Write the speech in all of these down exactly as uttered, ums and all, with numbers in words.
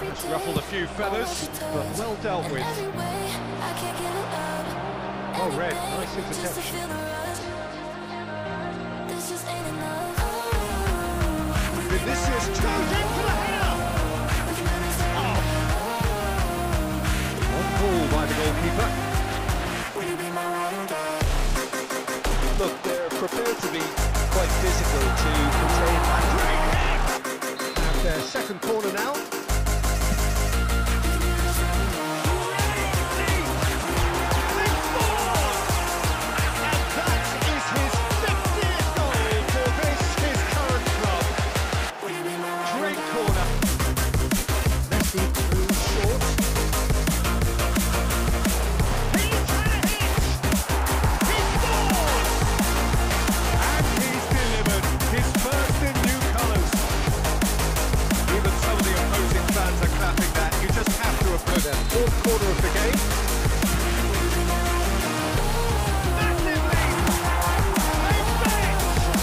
It's ruffled a few feathers, but well dealt with. Oh, Red, nice interception. Vinicius goes in for the header! Oh. On ball by the goalkeeper. Look, they're prepared to be quite physical to contain that. And their second corner now. Fourth quarter of the game. Massive lead! They've done it!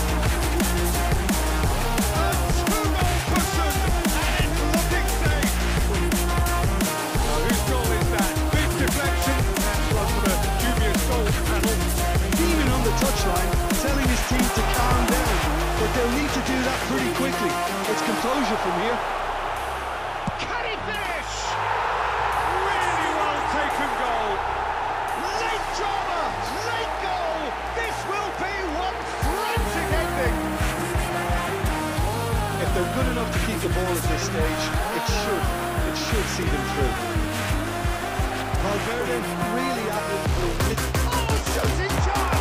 A two-goal cushion, and it's looking safe! Now, whose goal is that? Big deflection, and plus for the dubious goal panel. Demon on the touchline, telling his team to calm down, but they'll need to do that pretty quickly. It's composure from here. Can he finish? Really well taken goal. Late drama, late goal. This will be one frantic ending. If they're good enough to keep the ball at this stage, it should, it should see them through. Valverde really added a little. Oh, shooting charge.